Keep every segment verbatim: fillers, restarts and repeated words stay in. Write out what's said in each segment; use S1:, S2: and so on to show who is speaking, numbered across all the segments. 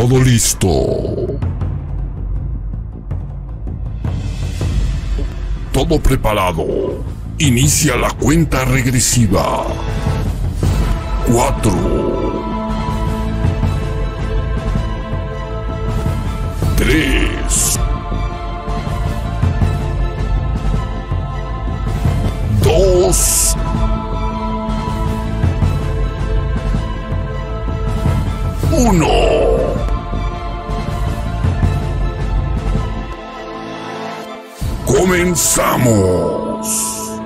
S1: Todo listo. Todo preparado. Inicia la cuenta regresiva. Cuatro. Tres. Dos. Uno. Comenzamos.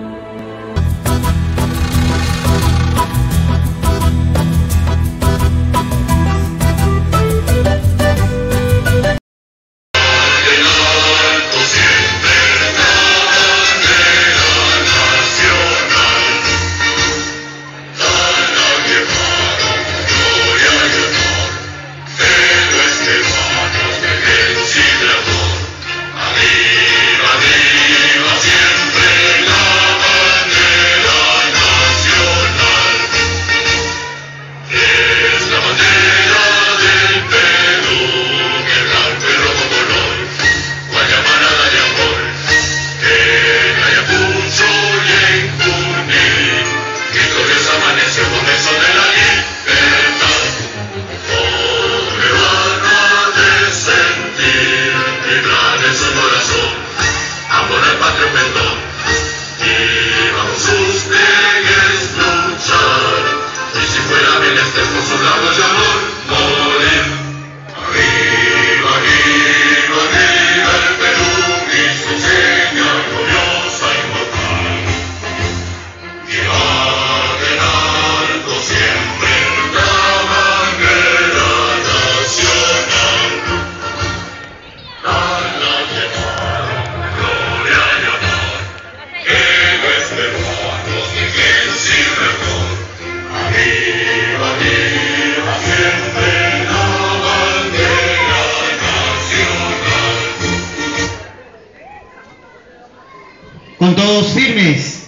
S2: Con todos firmes,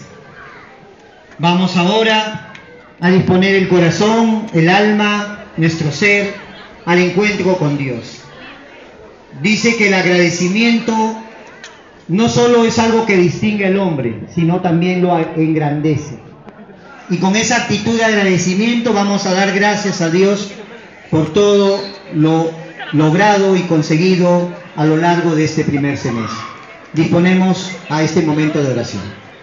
S2: vamos ahora a disponer el corazón, el alma, nuestro ser al encuentro con Dios. Dice que el agradecimiento no solo es algo que distingue al hombre, sino también lo engrandece. Y con esa actitud de agradecimiento vamos a dar gracias a Dios por todo lo logrado y conseguido a lo largo de este primer semestre. Disponemos a este momento de oración.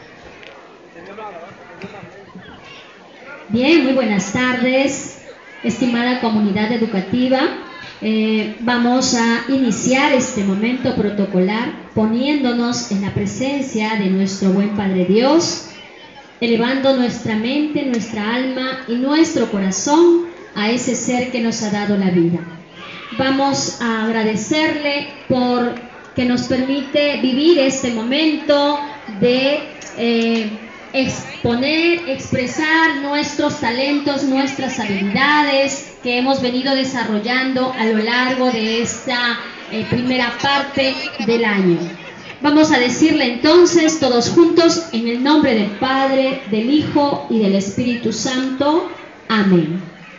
S3: Bien, muy buenas tardes, estimada comunidad educativa. Eh, vamos a iniciar este momento protocolar poniéndonos en la presencia de nuestro buen Padre Dios, elevando nuestra mente, nuestra alma y nuestro corazón a ese ser que nos ha dado la vida. Vamos a agradecerle por que nos permite vivir este momento de eh, exponer, expresar nuestros talentos, nuestras habilidades que hemos venido desarrollando a lo largo de esta eh, primera parte del año. Vamos a decirle entonces todos juntos en el nombre del Padre, del Hijo y del Espíritu Santo. Amén.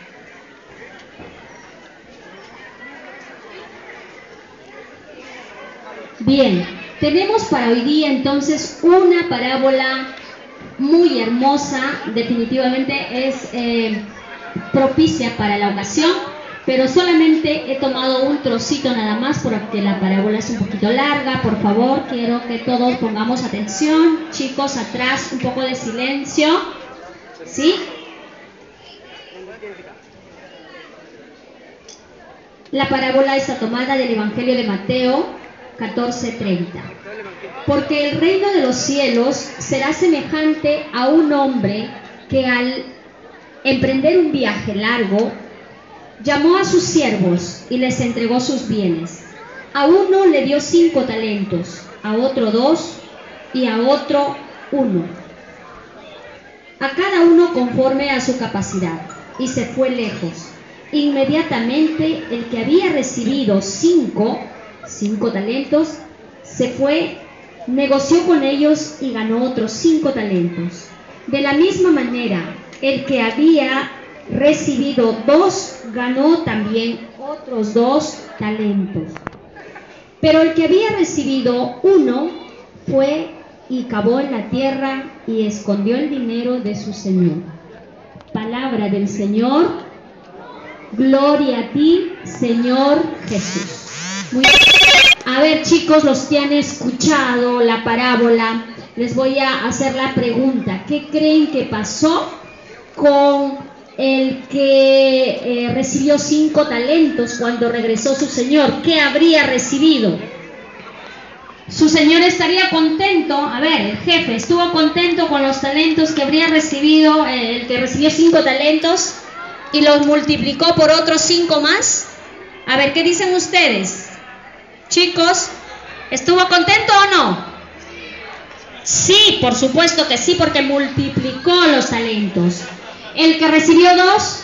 S3: Bien, tenemos para hoy día entonces una parábola muy hermosa, definitivamente es eh, propicia para la ocasión, pero solamente he tomado un trocito nada más porque la parábola es un poquito larga. Por favor, quiero que todos pongamos atención. Chicos, atrás un poco de silencio, ¿sí? La parábola está tomada del Evangelio de Mateo catorce treinta. Porque el reino de los cielos será semejante a un hombre que al emprender un viaje largo llamó a sus siervos y les entregó sus bienes. A uno le dio cinco talentos, a otro dos y a otro uno, a cada uno conforme a su capacidad, y se fue lejos. Inmediatamente el que había recibido cinco cinco talentos se fue, negoció con ellos y ganó otros cinco talentos. De la misma manera, el que había recibido dos, ganó también otros dos talentos. Pero el que había recibido uno fue y cavó en la tierra y escondió el dinero de su señor. Palabra del Señor. Gloria a ti, Señor Jesús. Muy bien. A ver, chicos, los que han escuchado la parábola, les voy a hacer la pregunta. ¿Qué creen que pasó con el que eh, recibió cinco talentos cuando regresó su señor? ¿Qué habría recibido? Su señor estaría contento. A ver, el jefe estuvo contento con los talentos que habría recibido, eh, el que recibió cinco talentos y los multiplicó por otros cinco más. A ver, ¿qué dicen ustedes? Chicos, ¿estuvo contento o no? Sí, por supuesto que sí, porque multiplicó los talentos. ¿El que recibió dos?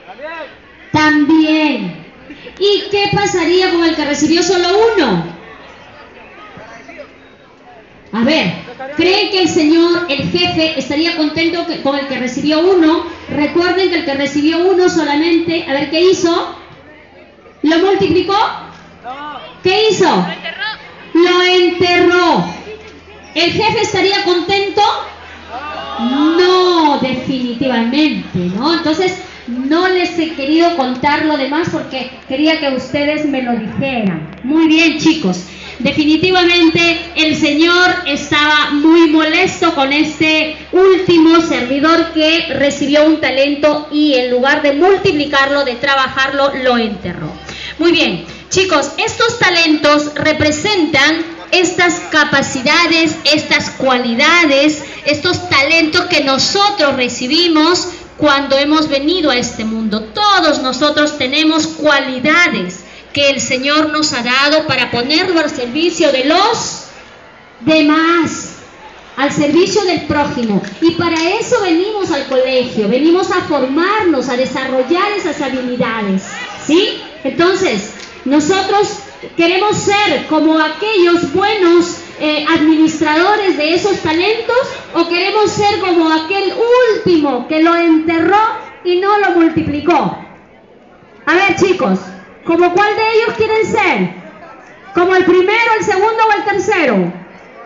S3: También. ¿Y qué pasaría con el que recibió solo uno? A ver, ¿creen que el señor, el jefe, estaría contento con el que recibió uno? Recuerden que el que recibió uno solamente, a ver, ¿qué hizo? ¿Lo multiplicó? ¿Qué hizo? Lo enterró. Lo enterró. ¿El jefe estaría contento? No, definitivamente, ¿no? Entonces, no les he querido contar lo demás porque quería que ustedes me lo dijeran. Muy bien, chicos. Definitivamente el Señor estaba muy molesto con este último servidor que recibió un talento y en lugar de multiplicarlo, de trabajarlo, lo enterró. Muy bien, chicos, estos talentos representan estas capacidades, estas cualidades, estos talentos que nosotros recibimos cuando hemos venido a este mundo. Todos nosotros tenemos cualidades que el Señor nos ha dado para ponerlo al servicio de los demás, al servicio del prójimo. Y para eso venimos al colegio, venimos a formarnos, a desarrollar esas habilidades, ¿sí? Entonces, nosotros queremos ser como aquellos buenos eh, administradores de esos talentos, o queremos ser como aquel último que lo enterró y no lo multiplicó. A ver, chicos, ¿como cuál de ellos quieren ser? ¿Como el primero, el segundo o el tercero?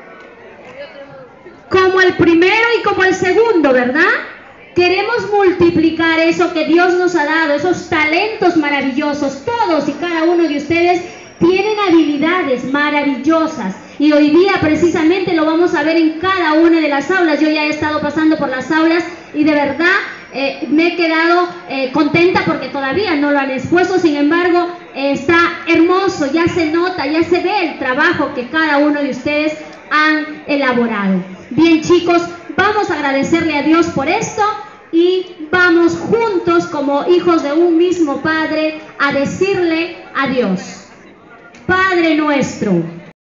S3: Como el primero y como el segundo, ¿verdad? Queremos multiplicar eso que Dios nos ha dado, esos talentos maravillosos. Todos y cada uno de ustedes tienen habilidades maravillosas y hoy día precisamente lo vamos a ver en cada una de las aulas. Yo ya he estado pasando por las aulas y de verdad eh, me he quedado eh, contenta porque todavía no lo han expuesto. Sin embargo, eh, está hermoso, ya se nota, ya se ve el trabajo que cada uno de ustedes han elaborado. Bien, chicos, vamos a agradecerle a Dios por esto y vamos juntos como hijos de un mismo Padre a decirle a Dios: Padre nuestro,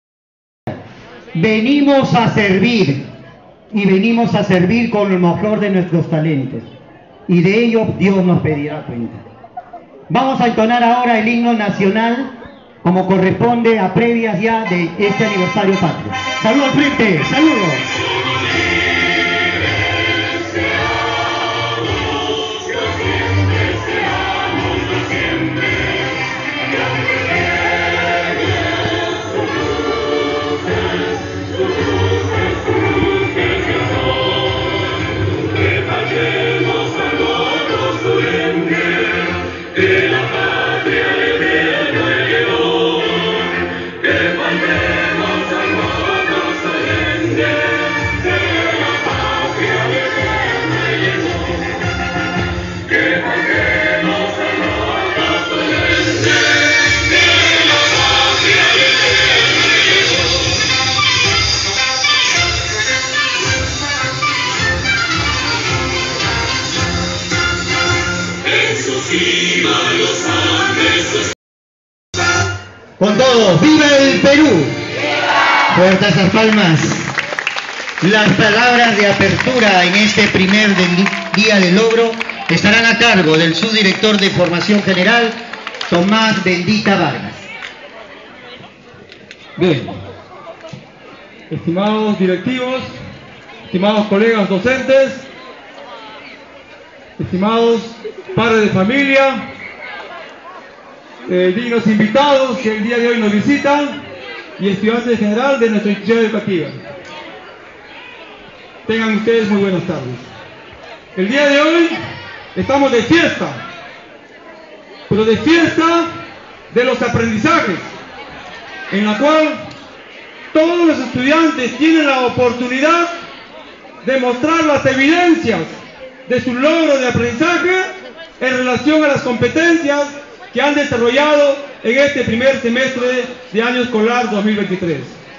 S2: venimos a servir y venimos a servir con lo mejor de nuestros talentos, y de ello Dios nos pedirá cuenta. Vamos a entonar ahora el himno nacional como corresponde a previas ya de este aniversario patrio. ¡Saludos al frente! ¡Saludos! Con todos, ¡viva el Perú! ¡Viva! Fuertes esas palmas. Las palabras de apertura en este primer día de logro estarán a cargo del subdirector de Formación General, Tomás Bendita Vargas.
S4: Bien, estimados directivos, estimados colegas docentes, estimados padres de familia, eh, dignos invitados que el día de hoy nos visitan y estudiantes en general de nuestra institución educativa. Tengan ustedes muy buenas tardes. El día de hoy estamos de fiesta, pero de fiesta de los aprendizajes, en la cual todos los estudiantes tienen la oportunidad de mostrar las evidencias de su logro de aprendizaje en relación a las competencias que han desarrollado en este primer semestre de año escolar dos mil veintitrés.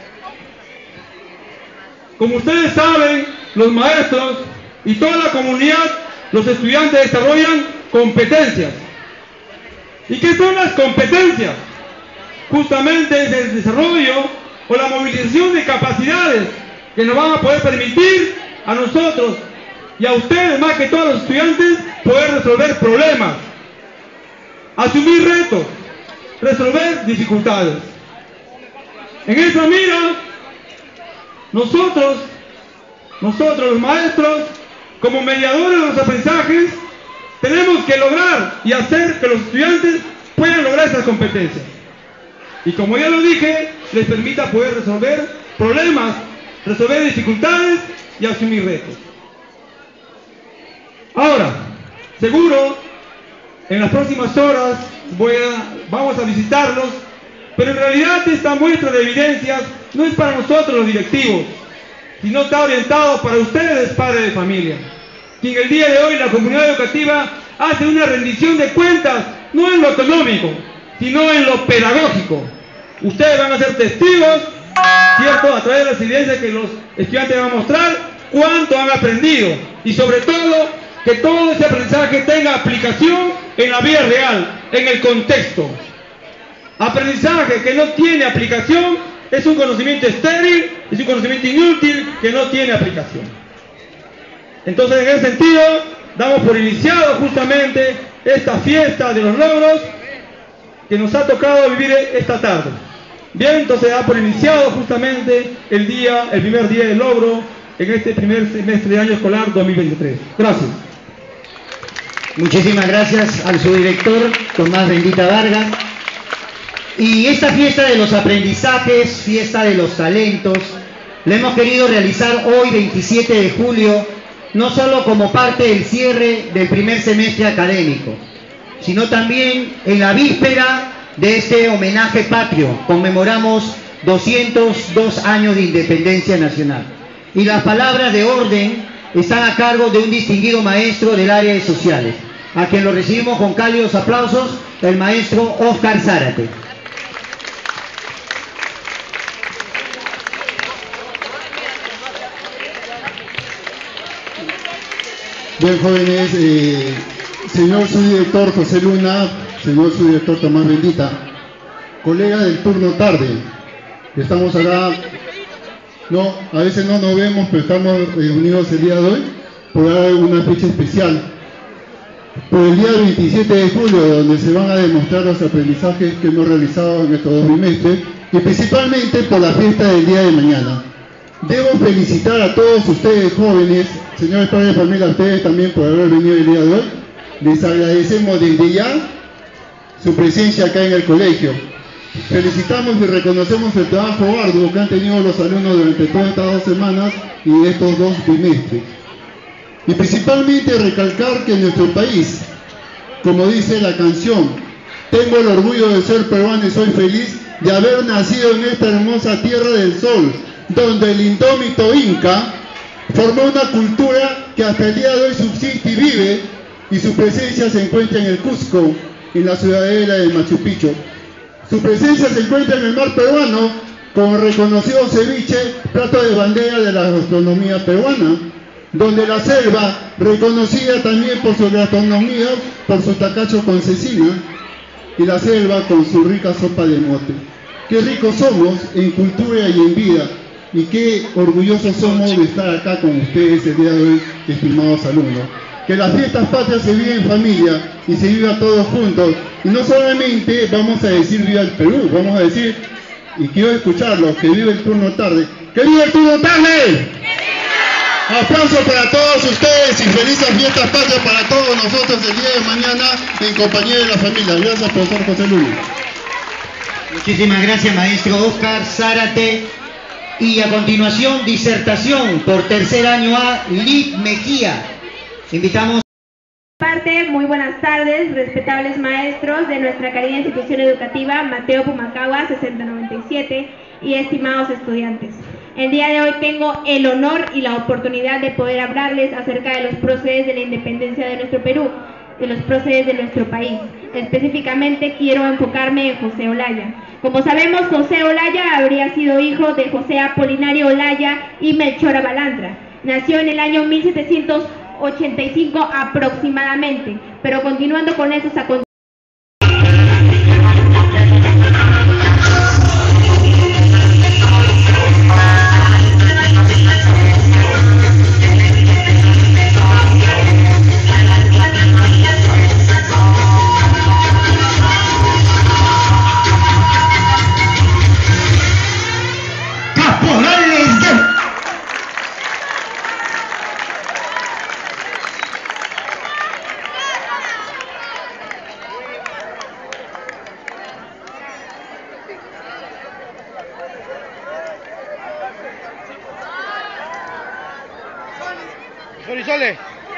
S4: Como ustedes saben, los maestros y toda la comunidad, los estudiantes desarrollan competencias. ¿Y qué son las competencias? Justamente es el desarrollo o la movilización de capacidades que nos van a poder permitir a nosotros y a ustedes, más que todos los estudiantes, poder resolver problemas, asumir retos, resolver dificultades. En esa mira, nosotros, nosotros los maestros, como mediadores de los aprendizajes, tenemos que lograr y hacer que los estudiantes puedan lograr esas competencias. Y como ya lo dije, les permita poder resolver problemas, resolver dificultades y asumir retos. Ahora, seguro, en las próximas horas voy a, vamos a visitarlos, pero en realidad esta muestra de evidencias no es para nosotros los directivos, sino está orientado para ustedes, padres de familia, quien el día de hoy la comunidad educativa hace una rendición de cuentas, no en lo económico, sino en lo pedagógico. Ustedes van a ser testigos, ¿cierto?, a través de las evidencias que los estudiantes van a mostrar, cuánto han aprendido y sobre todo que todo ese aprendizaje tenga aplicación en la vida real, en el contexto. Aprendizaje que no tiene aplicación es un conocimiento estéril, es un conocimiento inútil que no tiene aplicación. Entonces, en ese sentido, damos por iniciado justamente esta fiesta de los logros que nos ha tocado vivir esta tarde. Bien, entonces da por iniciado justamente el día, el primer día de logro en este primer semestre de año escolar dos mil veintitrés. Gracias.
S2: Muchísimas gracias al subdirector Tomás Bendita Vargas. Y esta fiesta de los aprendizajes, fiesta de los talentos, la hemos querido realizar hoy, veintisiete de julio, no solo como parte del cierre del primer semestre académico, sino también en la víspera de este homenaje patrio. Conmemoramos doscientos dos años de independencia nacional. Y las palabras de orden están a cargo de un distinguido maestro del área de sociales, a quien lo recibimos con cálidos aplausos, el maestro Oscar Zárate.
S5: Bien, jóvenes, eh, señor subdirector José Luna, señor subdirector Tomás Bendita, colega del turno tarde, estamos acá, no, a veces no nos vemos, pero estamos reunidos el día de hoy por una fecha especial, por el día veintisiete de julio, donde se van a demostrar los aprendizajes que hemos realizado en estos dos trimestres, y principalmente por la fiesta del día de mañana. Debo felicitar a todos ustedes jóvenes, señores padres de familia, a ustedes también por haber venido el día de hoy. Les agradecemos desde ya su presencia acá en el colegio. Felicitamos y reconocemos el trabajo arduo que han tenido los alumnos durante todas estas dos semanas y estos dos trimestres. Y principalmente recalcar que en nuestro país, como dice la canción, tengo el orgullo de ser peruano y soy feliz de haber nacido en esta hermosa tierra del sol, donde el indómito Inca formó una cultura que hasta el día de hoy subsiste y vive, y su presencia se encuentra en el Cusco, en la ciudadela de Machu Picchu. Su presencia se encuentra en el mar peruano, con el reconocido ceviche, plato de bandera de la gastronomía peruana, donde la selva, reconocida también por su gastronomía, por su tacacho con cecina, y la selva con su rica sopa de mote. Qué ricos somos en cultura y en vida, y qué orgullosos somos de estar acá con ustedes el día de hoy, estimados alumnos. Que las fiestas patrias se viven en familia y se viva todos juntos, y no solamente vamos a decir viva el Perú, vamos a decir, y quiero escucharlo, que viva el turno tarde. ¡Que viva el turno tarde! Aplauso para todos ustedes y felices fiestas patrias para todos nosotros el día de mañana en compañía de la familia. Gracias, profesor José Luis.
S2: Muchísimas gracias, maestro Oscar Zárate. Y a continuación, disertación por tercer año A, Lid Mejía. Invitamos.
S6: Parte, muy buenas tardes, respetables maestros de nuestra querida institución educativa Mateo Pumacahua sesenta noventa y siete y estimados estudiantes. El día de hoy tengo el honor y la oportunidad de poder hablarles acerca de los próceres de la independencia de nuestro Perú, de los próceres de nuestro país. Específicamente quiero enfocarme en José Olaya. Como sabemos, José Olaya habría sido hijo de José Apolinario Olaya y Melchora Balandra. Nació en el año mil setecientos ochenta y cinco aproximadamente, pero continuando con esos acontecimientos.
S7: Sorisole.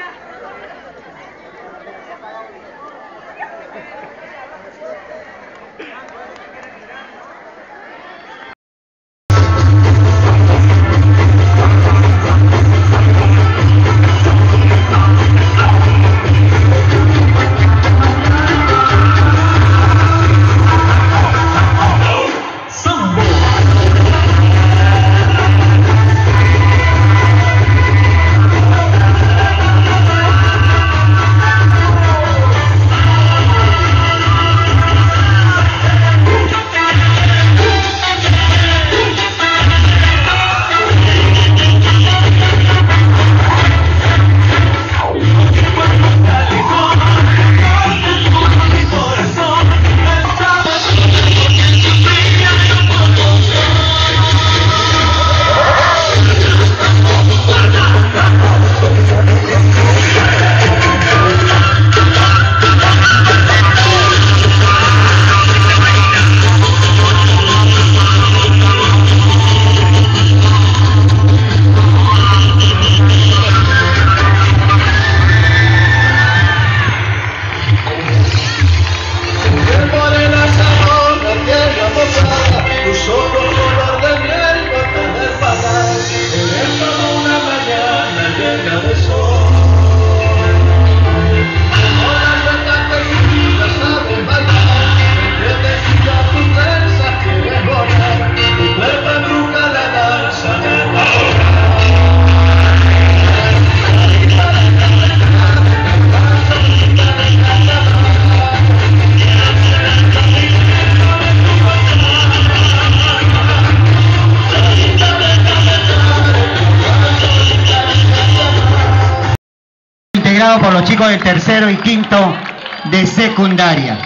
S2: Por los chicos del tercero y quinto de secundaria.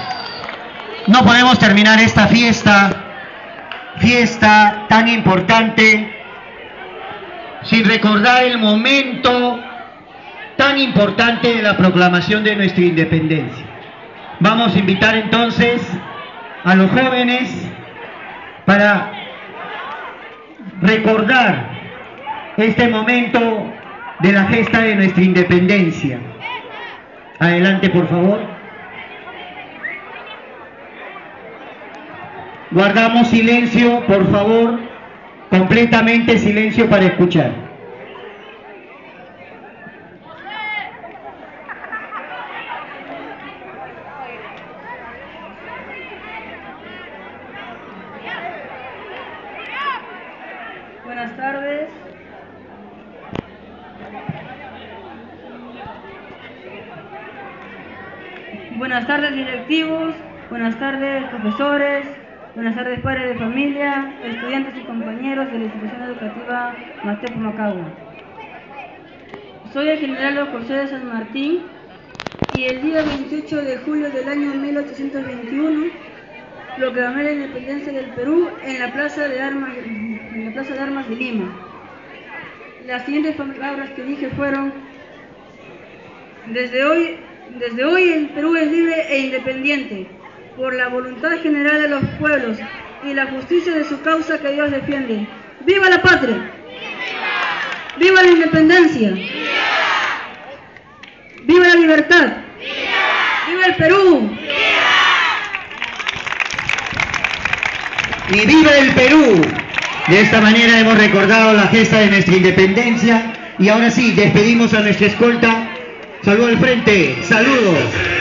S2: No podemos terminar esta fiesta, fiesta tan importante, sin recordar el momento tan importante de la proclamación de nuestra independencia. Vamos a invitar entonces a los jóvenes para recordar este momento de la gesta de nuestra independencia. Adelante, por favor. Guardamos silencio, por favor, completamente silencio para escuchar.
S6: Buenas tardes. Buenas tardes directivos, buenas tardes profesores, buenas tardes padres de familia, estudiantes y compañeros de la institución educativa Mateo Pumacahua. Soy el general José de San Martín y el día veintiocho de julio del año mil ochocientos veintiuno proclamé la independencia del Perú en la Plaza de Armas, en la Plaza de Armas de Lima.
S7: las siguientes palabras que dije fueron: desde hoy, desde hoy el Perú es libre e independiente, por la voluntad general de los pueblos y la justicia de su causa que Dios defiende. ¡Viva la patria! ¡Viva la independencia! ¡Viva la libertad! ¡Viva el Perú!
S2: ¡Y viva el Perú! De esta manera hemos recordado la gesta de nuestra independencia y ahora sí, despedimos a nuestra escolta. Saludo al frente, saludos.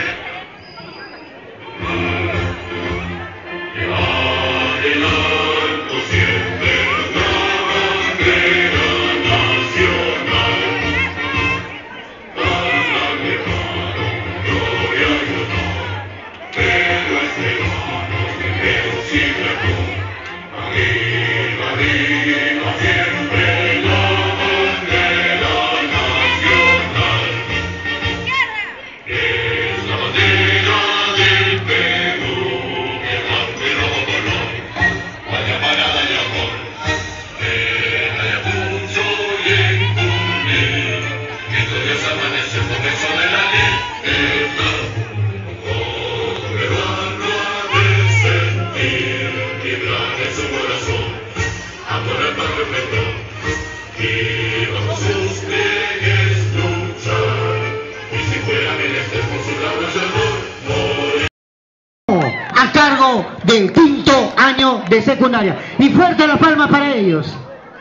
S2: A cargo del quinto año de secundaria. Y fuerte la palma para ellos.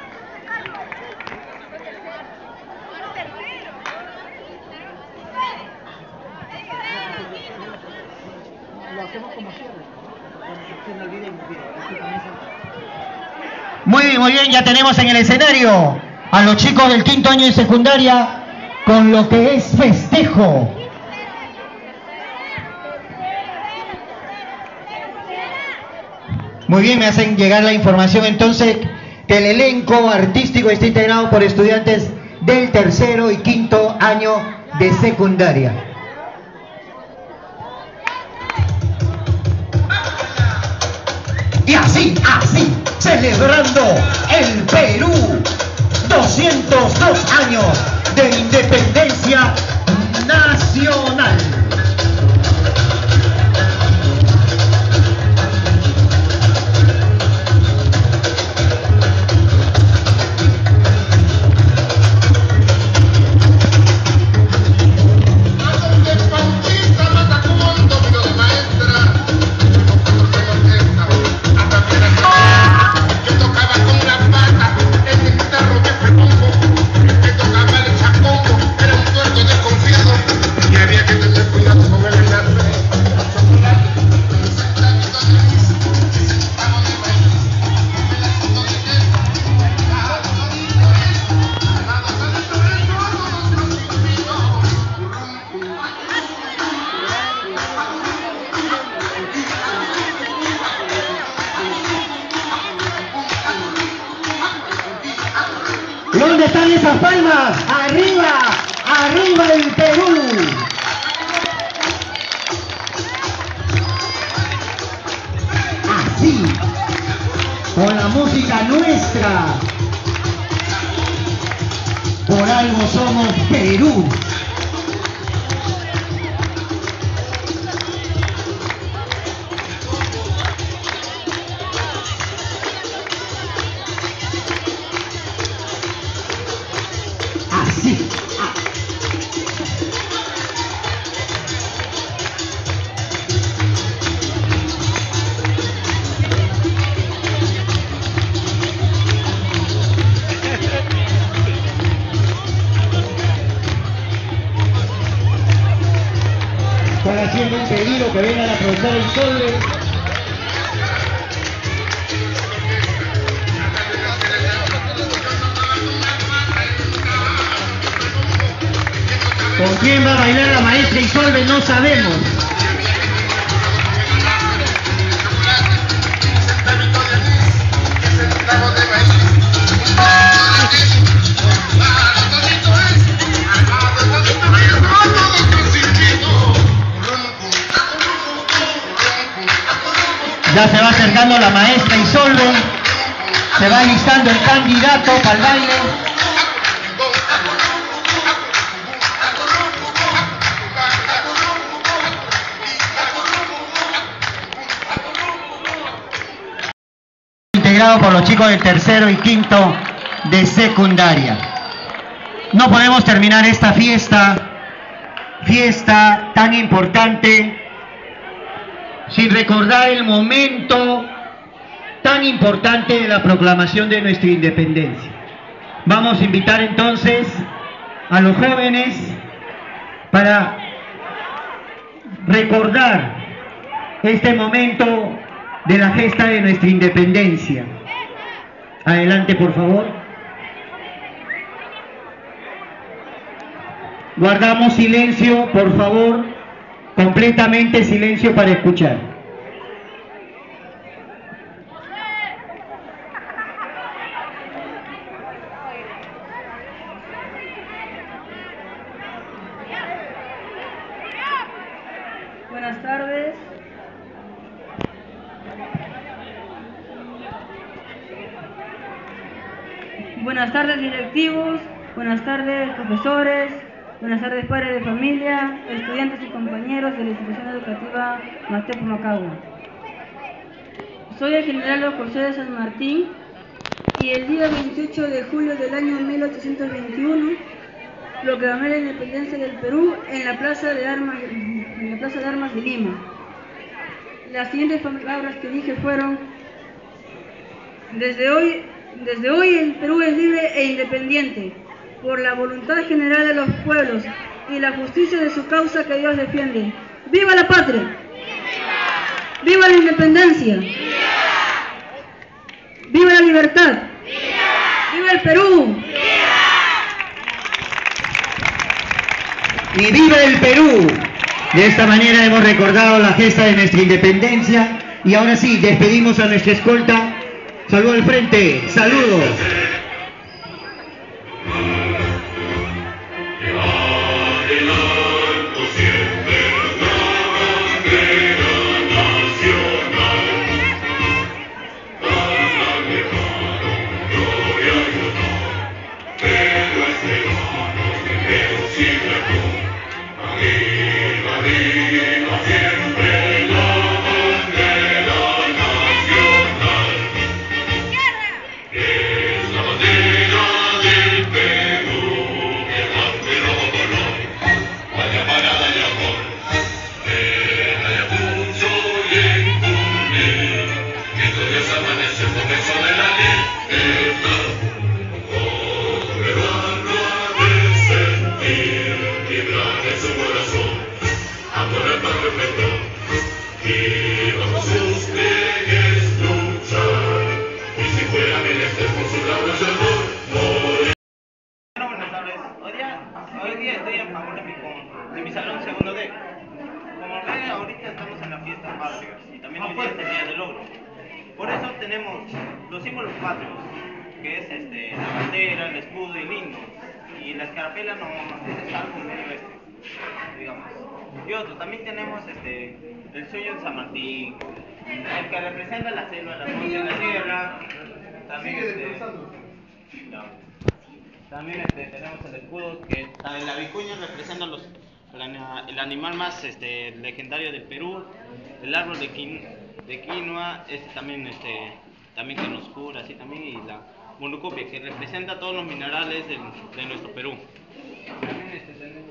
S2: Muy bien, muy bien, ya tenemos en el escenario a los chicos del quinto año de secundaria con lo que es festejo. Muy bien, me hacen llegar la información entonces que el elenco artístico está integrado por estudiantes del tercero y quinto año de secundaria. Y así, así, celebrando el Perú, doscientos dos años de independencia nacional. ¿Dónde están esas palmas? ¡Arriba! ¡Arriba el Perú! Así, con la música nuestra. Por algo somos Perú. Así. Están haciendo un pedido que vengan a aprovechar el sol. ¿Con quién va a bailar la maestra Isolve? No sabemos. Ya se va acercando la maestra Isolve. Se va listando el candidato para el baile. liderado por los chicos del tercero y quinto de secundaria. No podemos terminar esta fiesta, fiesta tan importante, sin recordar el momento tan importante de la proclamación de nuestra independencia. Vamos a invitar entonces a los jóvenes para recordar este momento de la gesta de nuestra independencia. Adelante, por favor. Guardamos silencio, por favor, completamente silencio para escuchar.
S7: Buenas tardes. Buenas tardes directivos, buenas tardes profesores, buenas tardes padres de familia, estudiantes y compañeros de la institución educativa Mateo Pumacahua. Soy el general José de San Martín y el día veintiocho de julio del año mil ochocientos veintiuno proclamé la independencia del Perú en la Plaza de Armas, en la Plaza de Armas de Lima. Las siguientes palabras que dije fueron: desde hoy, desde hoy el Perú es libre e independiente por la voluntad general de los pueblos y la justicia de su causa que Dios defiende. ¡Viva la patria! ¡Viva! ¡Viva la independencia! ¡Viva! ¡Viva la libertad! ¡Viva! ¡Viva el Perú! ¡Viva!
S2: ¡Y viva el Perú! De esta manera hemos recordado la gesta de nuestra independencia y ahora sí, despedimos a nuestra escolta. Saludo al frente, saludos.
S8: Por eso tenemos los símbolos patrios, que es este, la bandera, el escudo y el himno. Y la escarapela no, es algo medio este, digamos. Y otro, también tenemos este, el sueño de San Martín, el que representa la selva, la monte y la sierra. También, este, no. También este, tenemos el escudo, que la vicuña representa los, el animal más este, legendario del Perú, el árbol de quinoa. de quinoa, este también este también que nos cura, así también, y la monucopia, que representa todos los minerales de, de nuestro Perú. También este tenemos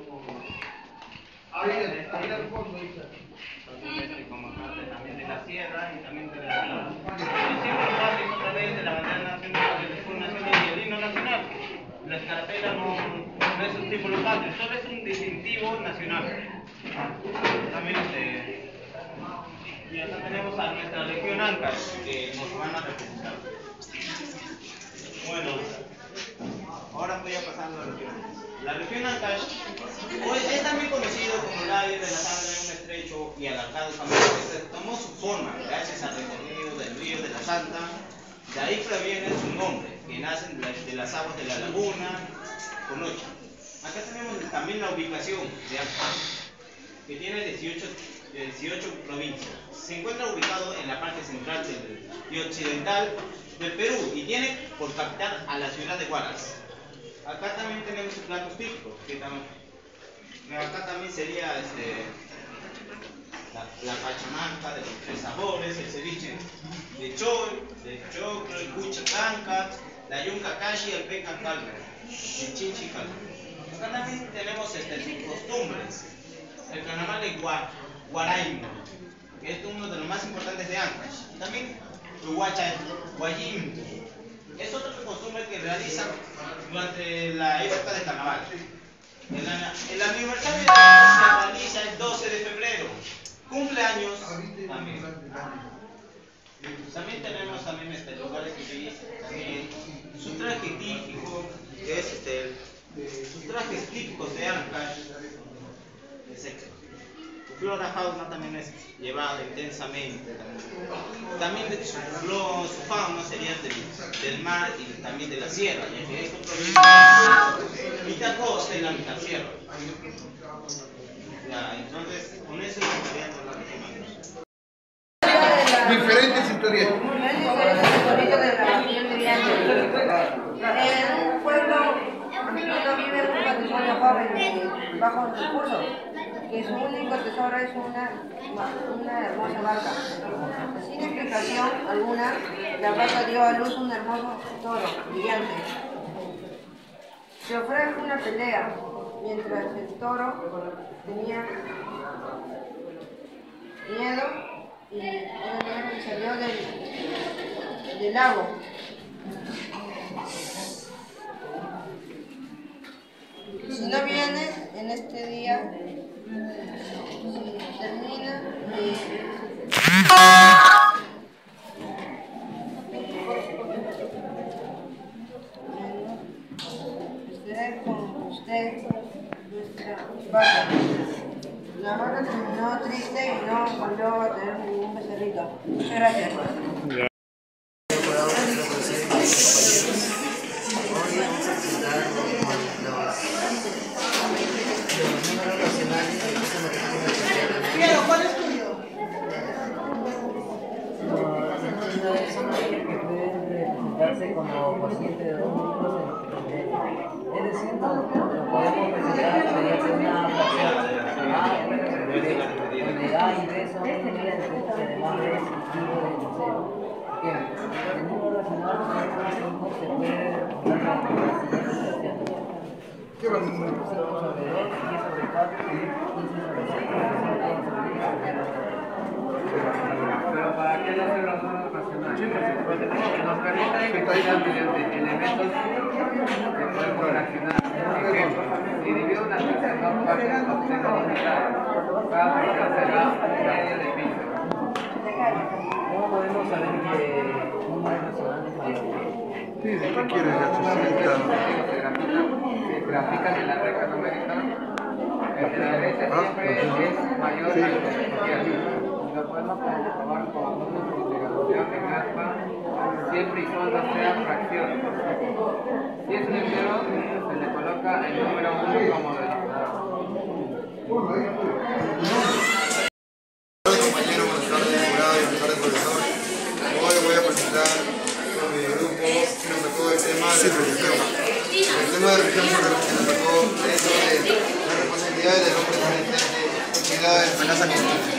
S8: este, como parte también de la sierra y también de la símbolo patrio otra vez de la bandera nacional, del escudo nacional y el himno nacional. La escarapela no, no es un símbolo patrio, solo es un distintivo nacional. También este y acá tenemos a nuestra Legión Ancash, que nos van a representar. Bueno, ahora voy a pasar a la Legión. La Legión Ancash pues, es también conocido como el aire de la sangre, un estrecho y alargado camino que tomó su forma gracias al recorrido del río de la Santa. De ahí proviene su nombre, que nace de las aguas de la laguna Conocha. Acá tenemos también la ubicación de Ancash, que tiene dieciocho, dieciocho provincias. Se encuentra ubicado en la parte central del, y occidental del Perú y tiene por capital a la ciudad de Huaraz. Acá también tenemos sus platos típicos, que también, acá también sería este, la, la pachamanca de los tres sabores, el ceviche de choy, de choclo, el cuchi canca, la yunca kashi y el pecan caldo, el chinchi caldo. Acá también tenemos este, costumbres, el carnaval de Gua, Guaraimo, que es uno de los más importantes de Ancash. Y también el Huacha, Guayimbo, es otra costumbre que realizan durante la época de carnaval. El, el aniversario de Ancash se realiza el doce de febrero, cumpleaños también. También tenemos también este, lugares que utilizan también su traje típico, que es este, sus trajes típicos de Ancash. Su flora fauna también es llevada intensamente. También, también de su, flora, su fauna sería del, del mar y también de la sierra, ya que esto proviene de mitad costa y la mitad sierra. Ya, entonces, con eso estaría hablando de
S9: diferentes historias.
S10: El pueblo no vive un patrimonio joven bajo recursos, que su único tesoro es una, una hermosa vaca. Sin explicación alguna, la vaca dio a luz un hermoso toro brillante. Se ofrece una pelea, mientras el toro tenía miedo y salió del, del lago. Si no vienes en este día, si termina de... estaré con usted, nuestra vaca. La vaca terminó triste y no volvió a tener ningún becerrito. Muchas gracias.
S11: ¿Cuál es tuyo?
S12: Es una línea que puede representarse como cociente de dos números en es decir, lo podemos presentar mediante una fracción A, donde A y B son números y además B es el tipo de tercero. El número racional se puede representar como la siguiente fracción. cinco sobre dos, diez sobre cuatro, quince sobre seis, cinco sobre diez sobre nueve.
S13: Pero ¿para qué no hacer los números racionales? Porque nos permite identificar mediante elementos que podemos fraccionar. Por ejemplo, si divido una pizza en dos partes, obtengo dos mitades. Cada porción será medio de pizza.
S12: ¿Cómo podemos saber que números racionales mayor?
S9: Sí, ¿de qué quieres la
S13: Se grafican en la recta numérica. El de la derecha siempre es mayor que el de la izquierda. Lo podemos comprobar con una multiplicación en alfa, siempre y cuando sea fracción. Si es un entero, se le coloca el número uno como denominador.
S9: Hola compañero, buenas tardes, jurado y buenas tardes profesor. Hoy voy a presentar a mi grupo que nos tocó el tema de religión. El tema de religión que nos tocó es sobre la responsabilidad del hombre frente a la amenaza constante.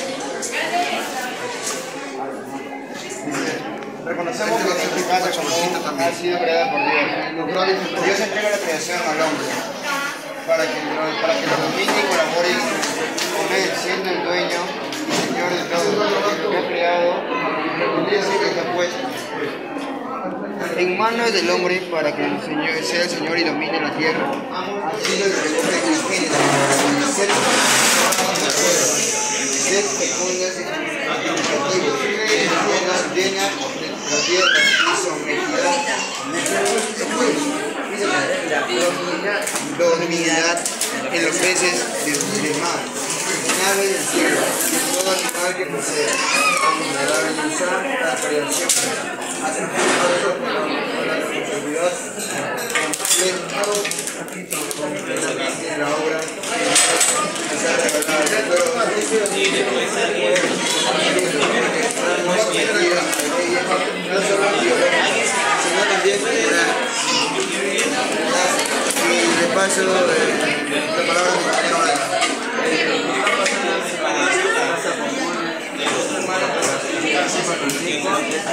S9: Reconocemos que este caso como ha sido creada por Dios. Dios entrega la creación al hombre para que lo, para que lo domine y colabore con él, siendo el dueño y señor de todo lo que ha creado y pertenece y está puesto en manos del hombre para que el señor sea el señor y domine la tierra, siendo el que el género, ser ser fecundas y administrativos, llena la tierra y sometida la dominidad en los peces del mar, en aves del cielo, en todo animal que posea, como la belleza, la creación, hace la responsabilidad completamente en la obra que se ha revelado. Sino también cultural. Y de paso, eh, la palabra de mi compañero.
S14: ecológico,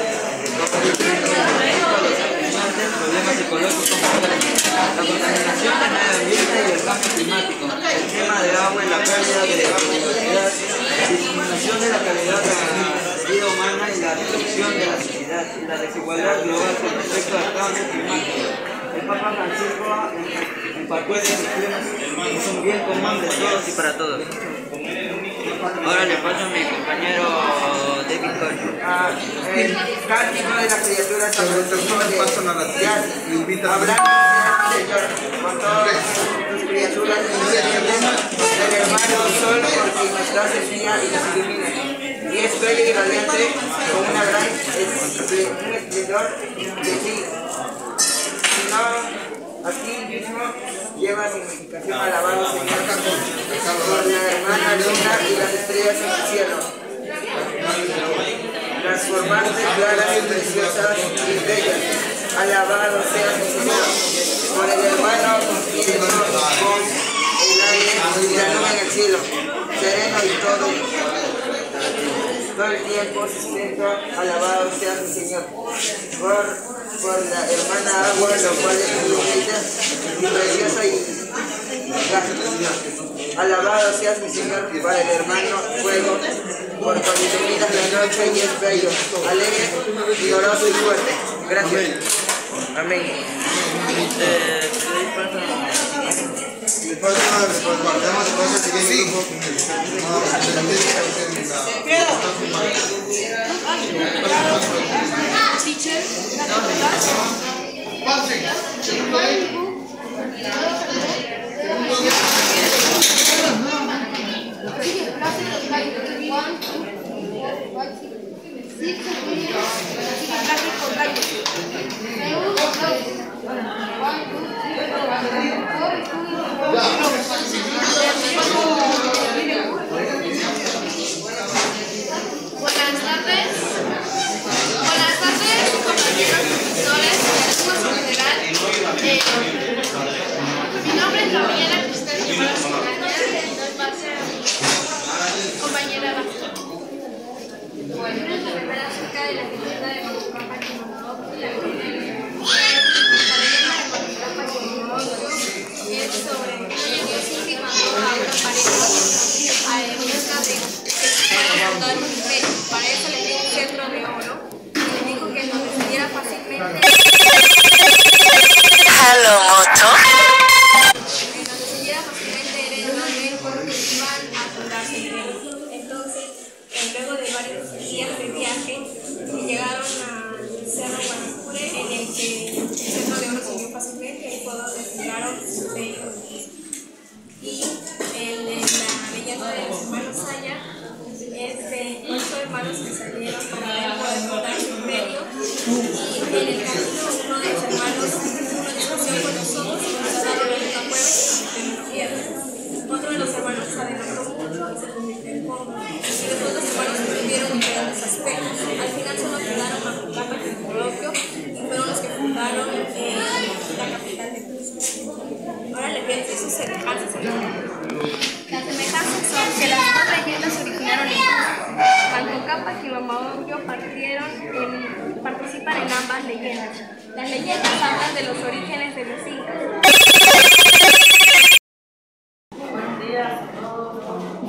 S14: problemas ecológicos, la contaminación del medio ambiente y el cambio climático, el tema de agua y la pérdida de la biodiversidad, la disminución de la calidad de la vida humana y la destrucción de la sociedad y la desigualdad global con respecto al cambio climático. El Papa Francisco impartió decisiones que son bien común de todos y para todos. Ahora le paso a mi compañero David Corcho.
S15: Ah, el cántico de la criatura tan ya habrá Señor con todas tus criaturas el hermano sol porque nos da señal y nos ilumina. Y es bello y radiante con una gran esplendor de ti. No, aquí mismo lleva significación alabado Señor por la hermana luna y las estrellas en el cielo. Las formantes claras y preciosas y bellas, alabado sea mi Señor, por el hermano confideso con el aire y la nube en el cielo, sereno y todo, todo el tiempo sustento, alabado sea mi Señor, por, por la hermana agua, lo cual es muy bella y preciosa y alabado seas mi Señor, para el hermano fuego, por cuando iluminas la noche y es bello, alegre, vigoroso y fuerte. Gracias. Amén.
S14: Eh,
S16: Buenas tardes. Buenas tardes, compañeros profesores, alumnos en general. Eh, mi nombre es Gabriela Cristel Jiménez Magaña, compañera Rafa. Bueno, voy a comentar acerca de la leyenda de Macucapa Quimotocli. La leyenda de Macucapa Quimotocli es sobre que Dios intimando a una pareja en busca de para fundar un imperio. Para eso le dio un cetro de oro y le dijo que lo decidiera fácilmente.
S17: Hello, Moto.
S16: Que lo decidiera fácilmente era el hombre porque iban a fundarse el imperio. Entonces, eh, luego de varios días de viaje, llegaron al Cerro Guanacure, en el que el cetro de oro se dio fácilmente y fue donde fundaron su imperio. Y el de la leyenda de los hermanos Saya es de ocho hermanos que salieron para poder fundar su imperio y en el camino uno de los hermanos tuvo una discusión con los ojos y comenzó a doblar una cueva y se convirtió en piedra. Otro de los hermanos se adelantó mucho y se convirtió en polvo. Y después los hermanos tuvieron diferentes aspectos. Al final solo quedaron Macucapa y Quimotocli y fueron los que fundaron eh, la capital de Cusco. Ahora les voy a decir sus semejanzas. Las semejanzas son que las dos leyendas se originaron en Cusco. Macucapa y Quimotocli partieron en, participan en ambas leyendas. Las leyendas hablan de los orígenes de los incas.
S12: Buenos días a todos.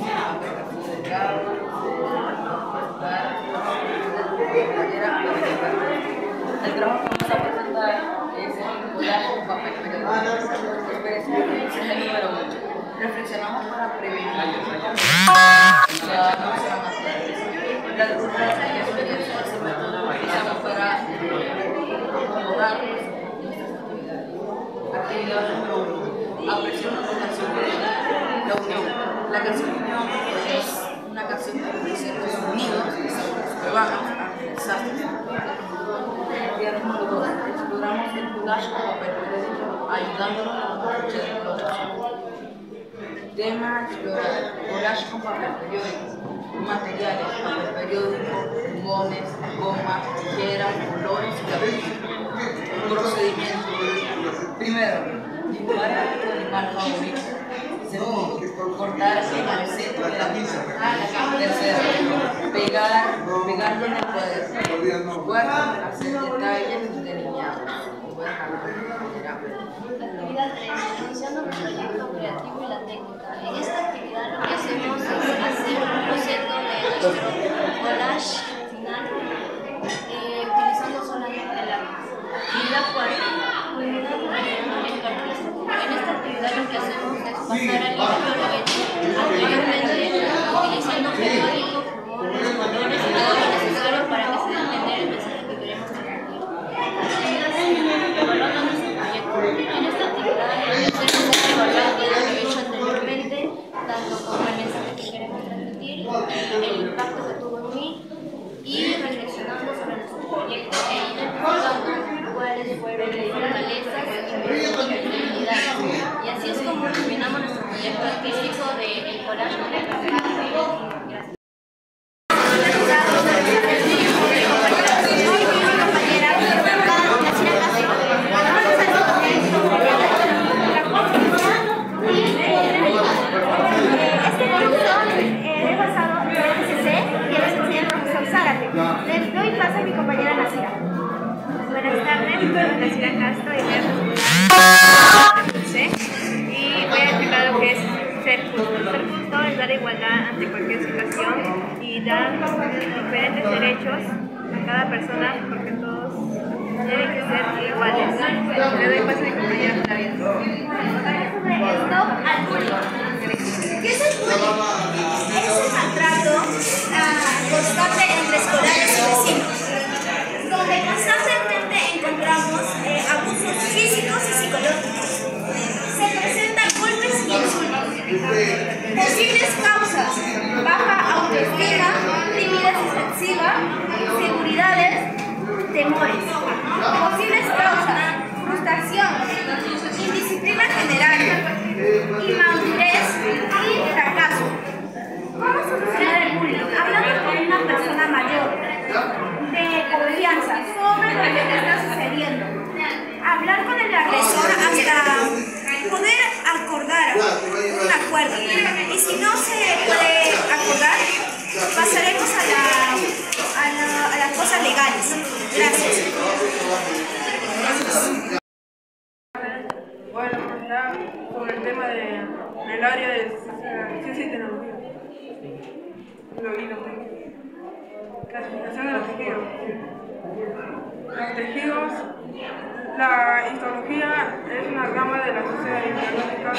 S12: El trabajo que vamos a presentar es el collage con papel periódico. Experiencia es el número ocho. Reflexionamos para prevenir la la experiencia se utilizamos para mejorar nuestras actividades. Actividad número uno. Apreciamos la canción de la unión. La canción unión es una canción que dice los unidos que van a desastres. Día número dos. Exploramos el collage con papel periódico ayudándonos a la lucha de explotación. Tema explorar. Collage con papel periódico. Materiales, papel periódico, plumones, gomas, tijeras, colores y lápices. Procedimiento. Primero, dibujar a tu animal favorito. Segundo, cortar en el centro de la misma. Tercero, pegar, pegarlo en el cuaderno. Cuarto, hacer detalles delineados.
S17: Actividad tres. Iniciando el proyecto creativo y la técnica. En esta actividad lo que hacemos es hacer un boceto de nuestro collage final eh, utilizando solamente lápiz. Y la cuarta, unidad de proyecto artístico. En esta actividad lo que hacemos es pasar al libro lo hecho anteriormente utilizando periódico, plumones, colores y todo lo necesario para que se dé a entender el mensaje que queremos transmitir. Actividad cinco. Evaluando nuestro proyecto. En esta actividad lo que hacemos es evaluar todo lo hecho anteriormente, tanto como el mensaje que queremos transmitir, el impacto que tuvo en mí y reflexionando sobre nuestro proyecto e identificando cuáles fueron las fortalezas y debilidades. Y así es como terminamos nuestro proyecto artístico de El Collage con el Café. Gracias.
S6: Les doy paso a mi compañera Nasira. Buenas tardes, soy Nasira Castro y voy a y voy a explicar lo que es ser justo. Ser justo es dar igualdad ante cualquier situación y dar diferentes derechos a cada persona porque todos tienen que ser iguales. Le doy paso a mi compañera Flavia. Stop al bullying. ¿Qué es el bullying? Es el maltrato constante entre escolares y vecinos, donde constantemente encontramos eh, abusos físicos y psicológicos. Se presentan golpes y insultos. Posibles causas: baja autoestima, timidez excesiva, inseguridades, temores. Posibles causas: frustración, indisciplina general, inmadurez y fracaso. ¿Cómo solucionar el bullying? Hablando con una persona mayor, de confianza, sobre lo que te está sucediendo. Hablar con el agresor hasta poder acordar un acuerdo. Y si no se puede acordar, pasaremos a, la, a, la, a las cosas legales. Gracias.
S18: Bueno, está sobre el tema de, del área de ciencia y tecnología. Lo vi, lo vi. Clasificación de los tejidos. Los tejidos, la histología es una rama de la ciencia biológica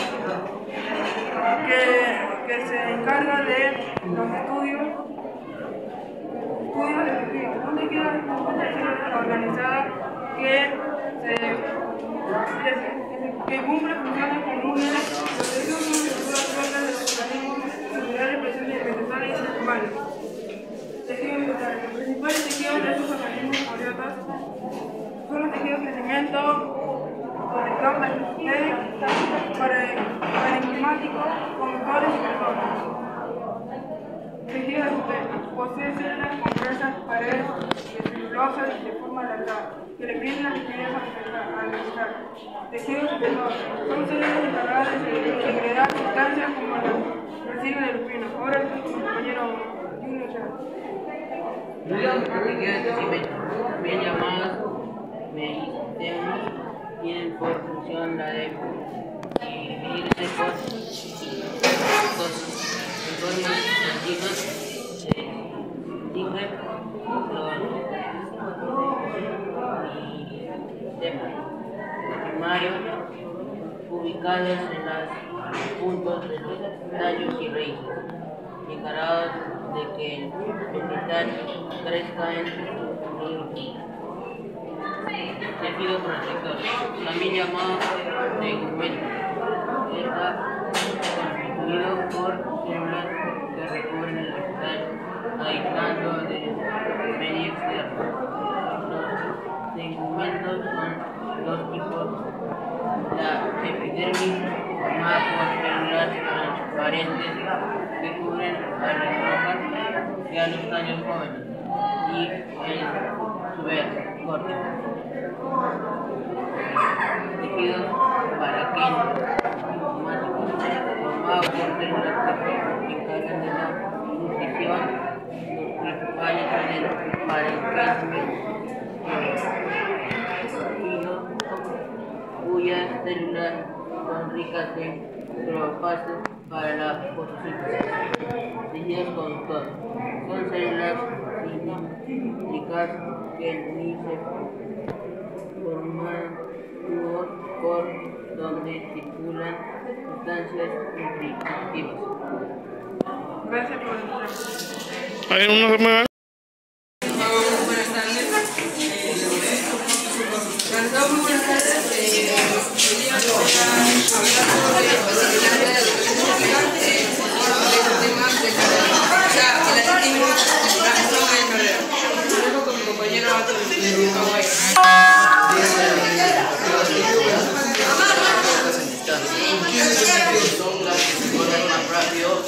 S18: que, que se encarga de los estudios, estudios de tejidos. Un tejido es una célula organizada que se que cumple funciones comunes. Los tejidos son estructuras sueltas de los organismos celulares presentes en vegetales y animales. Tejidos vegetales. Los principales tejidos de estos organismos eucariotas son los tejidos de cemento, conectores parenquimáticos, conductores y personas. Tejidos de poseen células con gruesas paredes de celulosa y de forma alargada, que le brindan la rigidez al vegetal. Tejidos espinosos son células encargadas de segregar sustancias como la resina de lupino. Ahora estoy con mi compañero Junior Chávez.
S12: Los tejidos de cemento, también llamados meristemas, tienen por función la de dividirse por cosas. En formas antiguas se distinguen los temas primarios ubicados en los puntos de los tallos y raíces, encargados de que el vegetal crezca en su tejido protector, también llamado tegumento. Está constituido por células que recubren el vegetal, aislando del medio externo. Los tegumentos son dos tipos: la epidermis, formada por células transparentes que cubren a las hojas y a los tallos jóvenes, y el subcórtex. Tejidos paraquendos, formado por células que se encargan de la nutrición, los principales alimentos para el crecimiento cuyas células son ricas en cloroplasto para la fotosíntesis. Tejidos conductores son células cilíndricas que ni se forman tubos por donde circulan sustancias nutritivas.
S18: Gracias por el
S19: A ver, uno que me va.
S18: Buenas tardes. Muy buenas tardes. Eh, hoy día voy a hablar sobre la facilidad de la educación de temas de carrera. O sea, el atletismo es la gestión de carrera. Lo dejo con mi compañero
S14: Son las que se corren más rápido.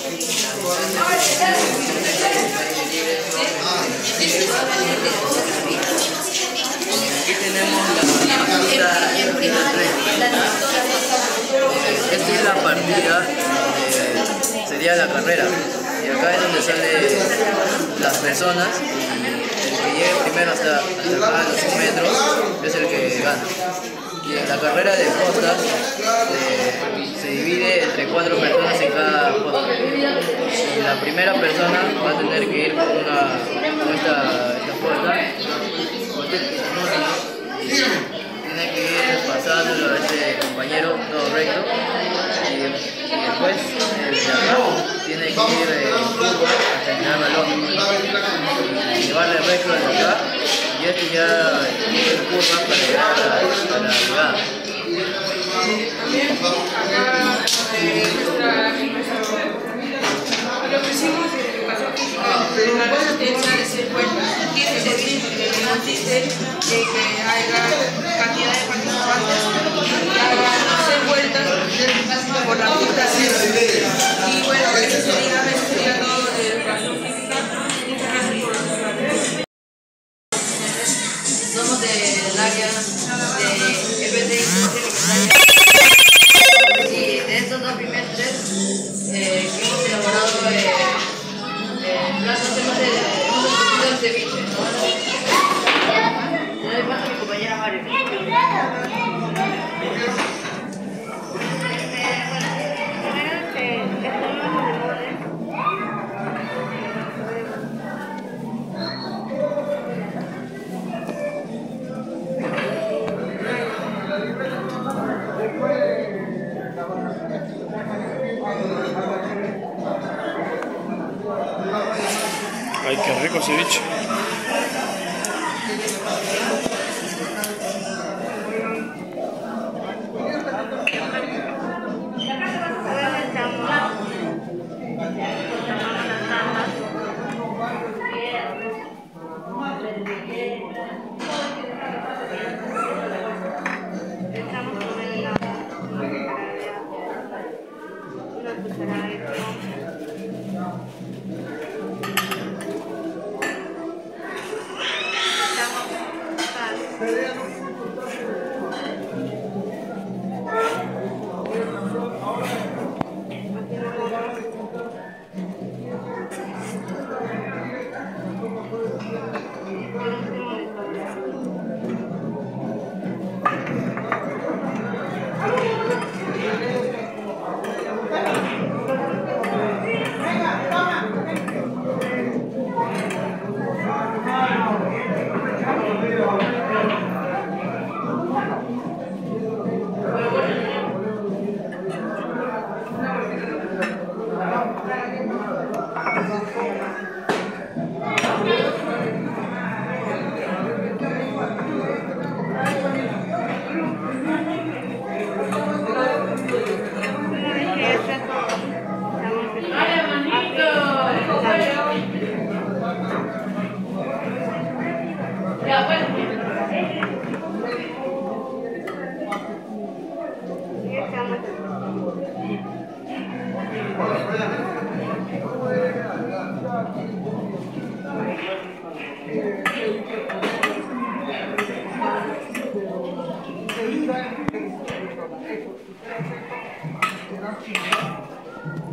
S14: Aquí tenemos la partida tres. Esta es la partida, eh, sería la carrera. Y acá es donde salen las personas. El que llegue primero hasta, hasta acá, los cien metros, es el que gana. Y en la carrera de postas eh, se divide entre cuatro personas en cada posta. Y la primera persona va a tener que ir con, una, con esta, esta posta, tiene que ir pasándolo a este compañero todo recto, y, y después el de acá tiene que ir en curva hasta llegar al balón y llevarle recto desde acá, y este ya ir en curva para llegar a la, a la llegada.
S18: Lo que hicimos en educación física, la resistencia de ser fuerte, tiene que servir porque consiste en que haya cantidad de participantes que hagan hacer vueltas por la pista. Y bueno, eso sería, eso sería todo de educación física. Muchas gracias por los.
S14: Somos del área de E B T y de estos dos primeros tres eh, que hemos elaborado eh, eh, platos hemos escogido el ceviche. No le pasa a mi compañera Mario.
S19: Ay, qué rico ceviche.
S18: Gracias.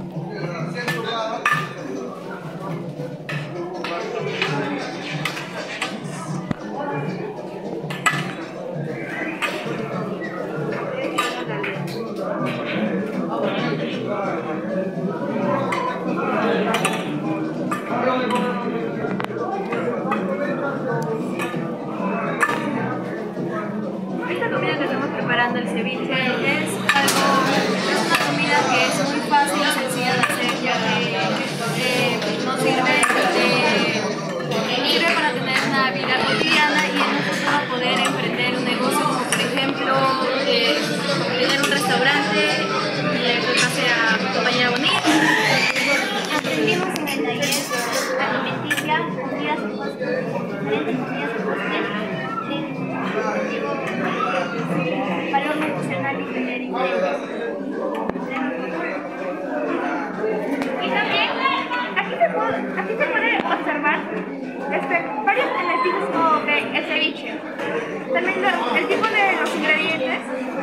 S16: preparando el ceviche. Es algo, es una comida que es muy fácil y sencilla de hacer, ya que eh, nos sirve, de, sirve para tener una vida cotidiana y en un futuro poder emprender un negocio, como por ejemplo eh, tener un restaurante y eso sea compañía bonita.
S17: Aprendimos en el taller alimenticia, comidas y postres, diferentes comidas y postres, digo, valor nutricional y tener ingredientes.
S6: Y también aquí se puede, aquí se puede observar este, varios beneficios como que el ceviche. También lo, el tipo de los ingredientes.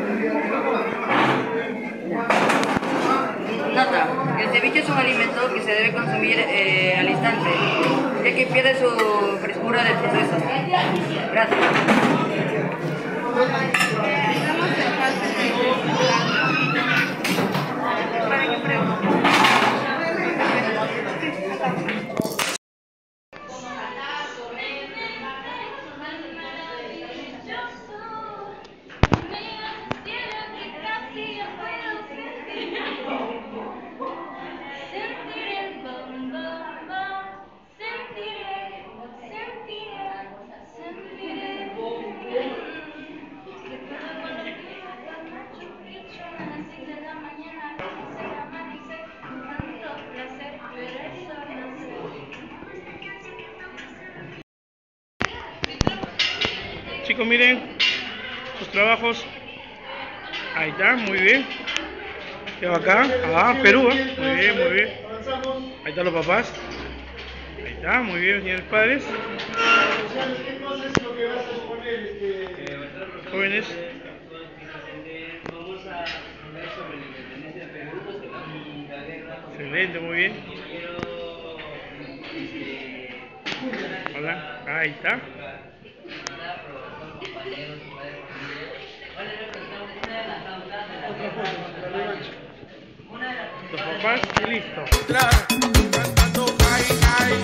S12: Nota, el ceviche es un alimento que se debe consumir eh, al instante, ya que pierde su frescura del proceso. Gracias.
S6: Para que prueben.
S19: Chicos, miren sus trabajos. Ahí está, muy bien. ¿Qué va acá? Ah, Perú, ¿eh? Muy bien, muy bien. Ahí están los papás. Ahí está, muy bien, señores padres. Jóvenes. Excelente, muy bien. Hola, ahí está. Los papás y listo.